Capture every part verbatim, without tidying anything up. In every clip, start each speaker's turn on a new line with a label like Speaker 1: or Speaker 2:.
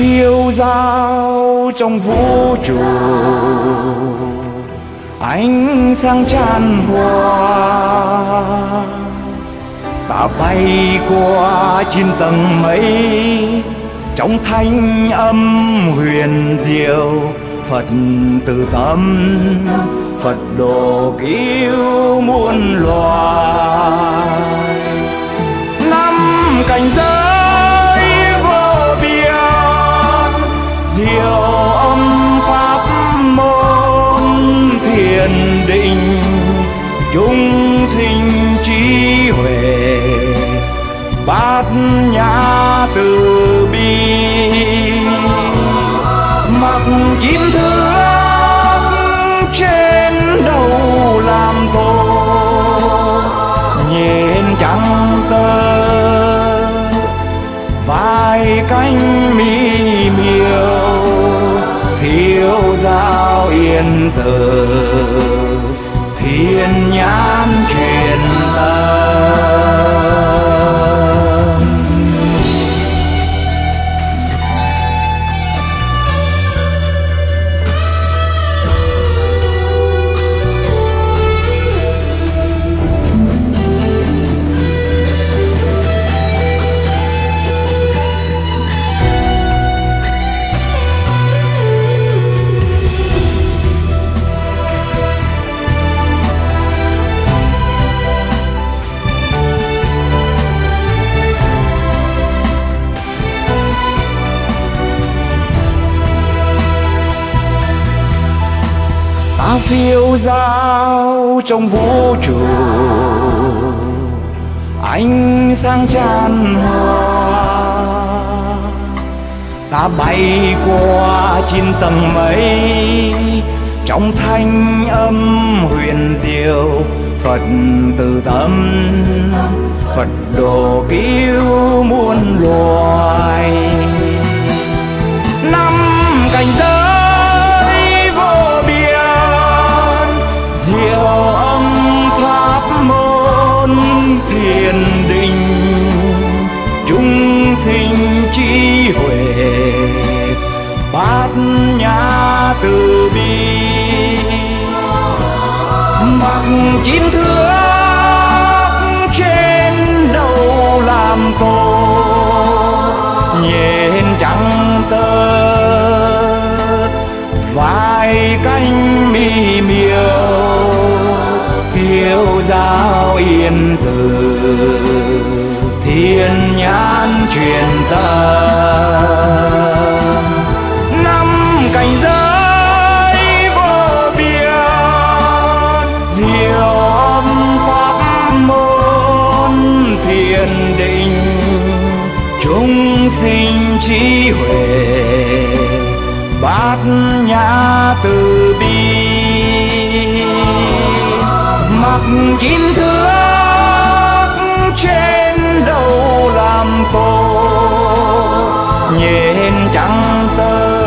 Speaker 1: phiêu dao trong vũ trụ, ánh sáng chan hòa. Ta bay qua chín tầng mây, trong thanh âm huyền diệu. Phật từ tâm, Phật độ cứu muôn loài. Năm cảnh giới vô biên, diệu âm pháp môn thiền định. Chúng sinh trí huệ, bát nhã từ bi. Mặc chim thước trên đầu làm tổ, nhìn trắng tơ vai cánh mỹ miều. Phiêu dao yên tử, thiên nhãn truyền tâm. Ta phiêu dao trong vũ trụ, ánh sáng chan hòa. Ta bay qua chín tầng mây, trong thanh âm huyền diệu. Phật từ tâm, Phật độ cứu muôn loài. Năm cảnh giới vô biên, diệu âm pháp môn thiền định. Chúng sinh trí huệ, bát nhã từ bi. Mặc chim thước trên đầu làm tổ, nhìn trắng tơ vai cánh mỹ miều. Phiêu dao yên tử, thiên nhãn truyền tâm. Năm cảnh giới vô biên, diệu âm pháp môn thiền định. Chúng sinh trí huệ, bát nhã từ bi. Mặc chim thước trên đầu làm tổ, nhìn trắng tơ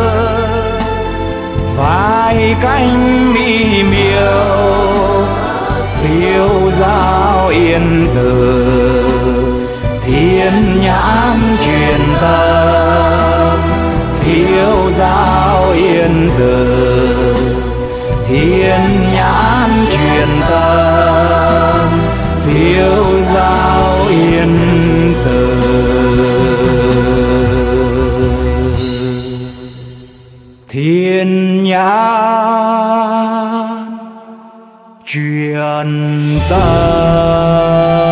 Speaker 1: vai cánh mỹ miều. Phiêu dao yên tử, thiên nhãn truyền tâm. Phiêu dao yên tử, thiên nhãn truyền tâm. Phiêu dao yên tử. Thiên nhãn truyền tâm.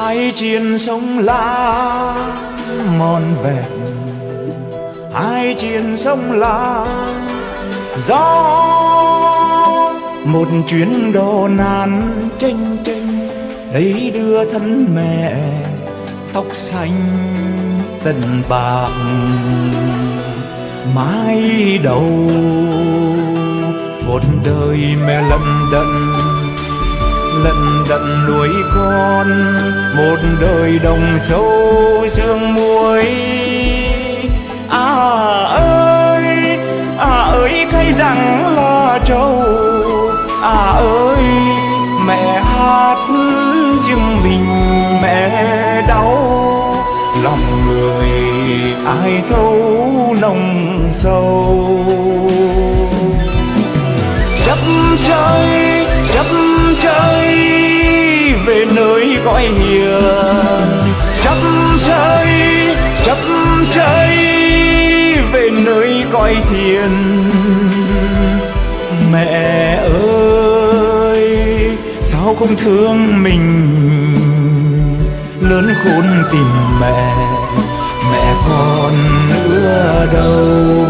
Speaker 1: hai chiến sông La mòn vẹt, hai chiến sông La gió một chuyến đò nan chênh chênh, đấy đưa thân mẹ tóc xanh tần bạc mái đầu. Một đời mẹ lận đận lận đận nuôi con, một đời đồng sâu sương muối. À ơi, à ơi cây đắng là trâu, à ơi mẹ hát riêng mình mẹ đau, lòng người ai thấu nồng sâu. Chấp trời, chấp trời về nơi gọi hiền, chấp trời, chấp trời về nơi gọi thiền. Mẹ ơi sao không thương mình, lớn khôn tìm mẹ, mẹ còn nữa đâu.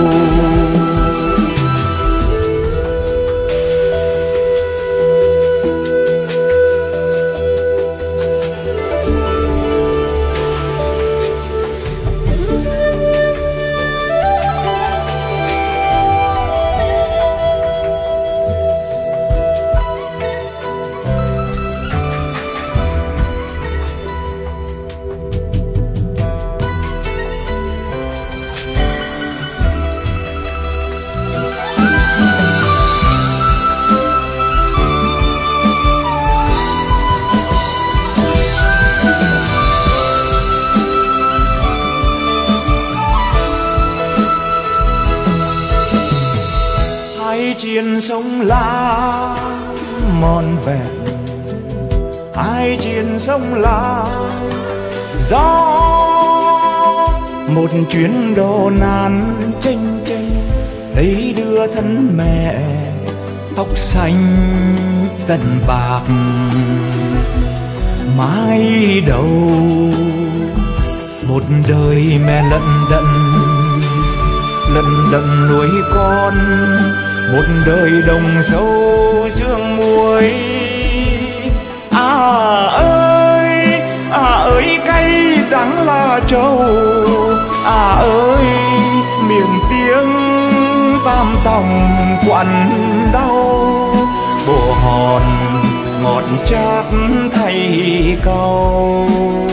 Speaker 1: Chiến sông La mòn vẹt, hai chiến sông La gió một chuyến đò nan chênh chênh, đấy đưa thân mẹ tóc xanh tần bạc mái đầu. Một đời mẹ lận đận lận đận nuôi con, một đời đồng sâu sương muối. À ơi, à ơi cay đắng là trâu, à ơi miệng tiếng tam tòng quặn đau, bộ hòn ngọt chát thay câu.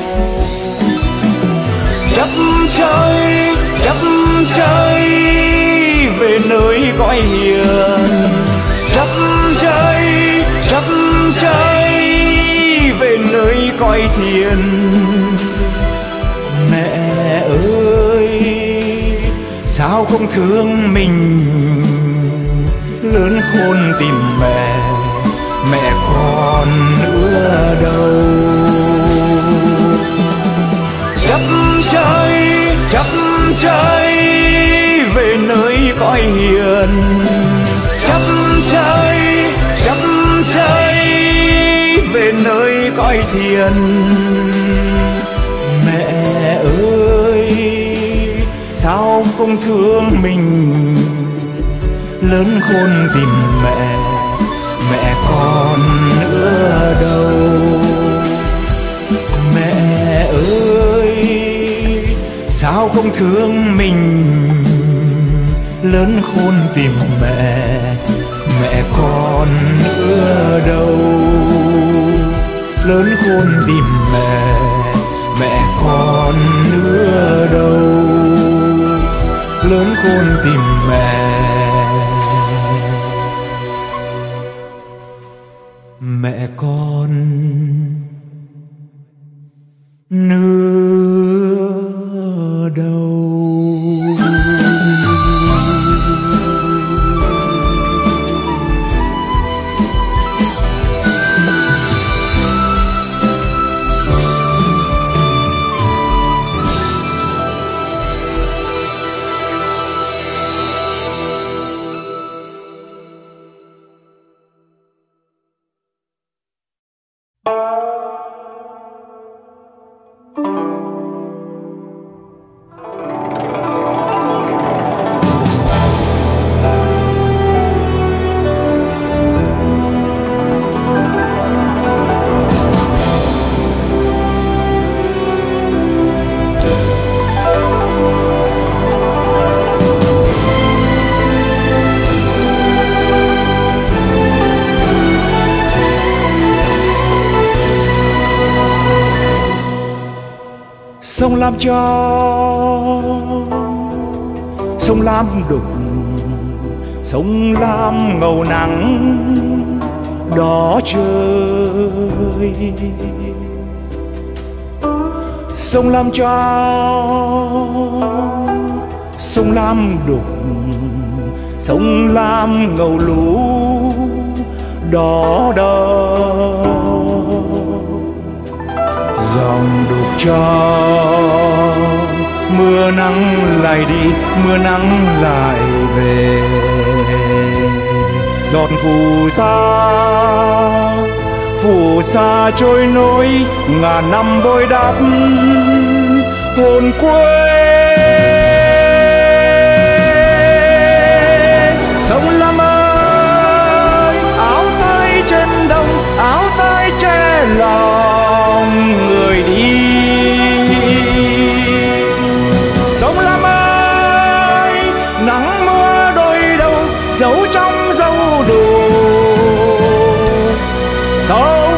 Speaker 1: Chấp trời, chấp trời về nơi gọi hiền, chấp trời, chấp trời về nơi gọi thiền. Mẹ ơi sao không thương mình, lớn khôn tìm mẹ, mẹ còn nữa đâu. Chấp trời, chấp trời về nơi cõi hiền, chấp trời, chấp trời về nơi cõi thiền. Mẹ ơi sao không thương mình, lớn khôn tìm mẹ, mẹ còn nữa đâu. Mẹ ơi sao không thương mình, lớn khôn tìm mẹ, mẹ còn nữa đâu. Lớn khôn tìm mẹ, mẹ còn nữa đâu. Lớn khôn tìm mẹ, mẹ con nữa đâu. Sông Lam trong, sông Lam đục, sông Lam ngầu nắng đỏ trời. Sông Lam trong, sông Lam đục, sông Lam ngầu lũ đỏ đầu. Dòng đục trong mưa nắng lại đi, mưa nắng lại về. Giọt phù sa, phù sa trôi nổi ngàn năm bồi đắp hồn quê. Sông Lam ơi, áo tay trên đông, áo tay che lòng người đi. Sông Lam ơi, nắng mưa đôi đầu giấu trong dấu đồ. Sông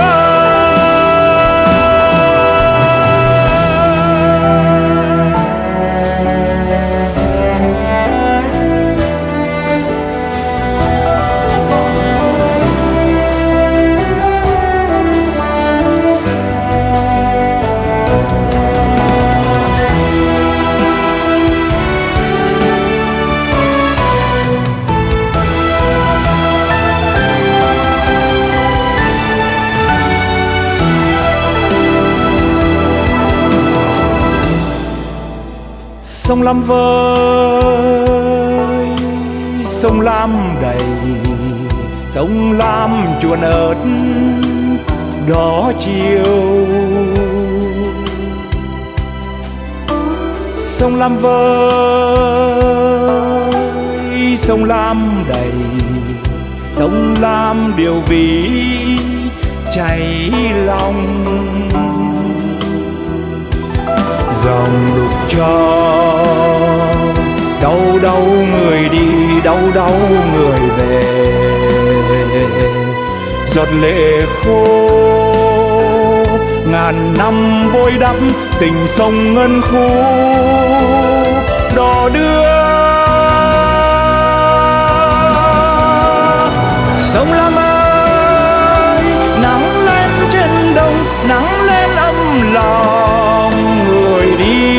Speaker 1: Sông Lam vơi, sông Lam đầy, sông Lam chuồn ớt đỏ chiều. Sông Lam vơi, sông Lam đầy, sông Lam điều ví cháy lòng. Dòng đục trong đau đau người đi, đau đau người về. Giọt lệ khô ngàn năm bôi đắp tình sông ngân khu đỏ đưa. Sông Lam ơi, nắng lên trên đông, nắng lên âm lòng người đi.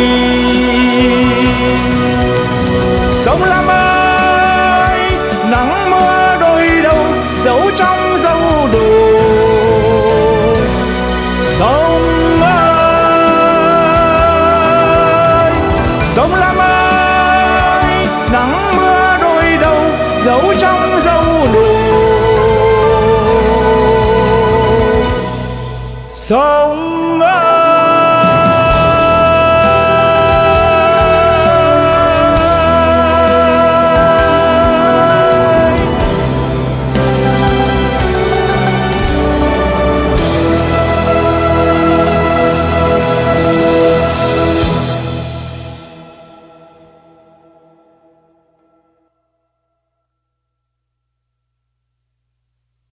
Speaker 1: Sông Lam ơi, nắng mưa đôi đầu giấu trong dấu đồ. Sông ơi, sông Lam ơi, nắng mưa đôi đầu giấu trong dấu đồ. Sông